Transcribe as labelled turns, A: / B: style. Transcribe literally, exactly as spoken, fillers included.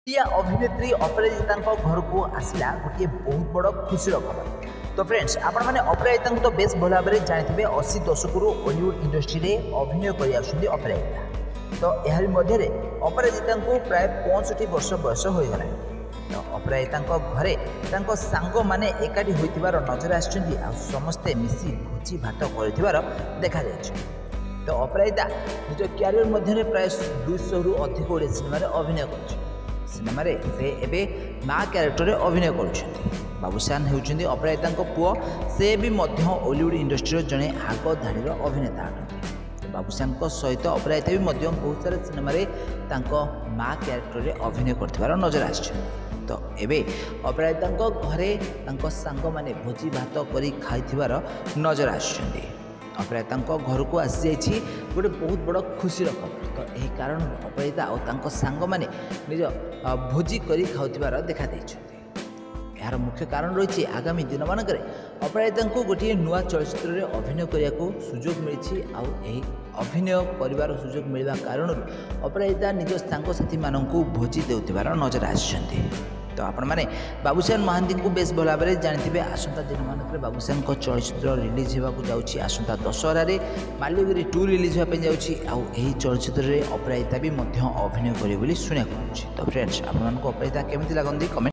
A: या अभिनेत्री अपराजिता घर को आसला गोटे बहुत बड़ खुशी खबर। तो फ्रेंड्स आपण मैंने अपराजिता तो बेस भल भाव में जानते अशी दशक हॉलीवुड इंडस्ट्री में अभिनय कर अपराजिता। तो यह मध्य अपराजिता को प्राय पैंसठ वर्ष बयस होगला। तो अपराजिता घरे सांग मैंने एकाठी होइतिबार नजर आछंती आ समस्ते मिसी भोजी भात कर देखा जाए। तो अपराजिता निज क्यारियर मध्य प्राय दुईश रु अधिक ओडिया सिनेमा अभिनय कर सिनेमा से एबे माँ क्यारेक्टर अभिनय कर बाबूसान होउछंती अपराजिता पुओ। से भी मध्य हॉलीवुड इंडस्ट्री जड़े आग धाड़ीर अभिनेता अटंती। बाबूसान सहित अपराजिता भी मध्य बहुत सारा सिनेमा माँ क्यारेक्टर अभिनय कर नजर आछंती। तो एबे अपराजिता घरे सांग माने भोजी भात करी खाइथिबार नजर आछंती। अपराजिता घर को आसी जाइए गोटे बहुत बड़ खुशी खबर। तो यही कारण अपराजिता और सांग माने निज भोजी करी खाउथिबार देखा देइछंती। यार मुख्य कारण रही आगामी दिन मानक अपराजिता को गोटे नुआ चलचित्र में अभिनय करने को सुजोग मिली। अभिनय कर सुजोग मिलवा कारण अपराजिता निज सांगसाथी मानक भोजी देउथिबार नजर आछंती। तो आपण मैंने बाबूसान महांती को बेस भल भाव में जानते आसंता दिन मानक बाबूसान चलचित्र रिलीज होगा जाऊँगी आसंता दशहरारे माल्यगिरी टू रिलीज होगापी जाऊँगी। आई चलचित्र में अपराजिता भी अभिनय करे शुणा। तो फ्रेंड्स आप अपराजिता केमी लगती कमेंट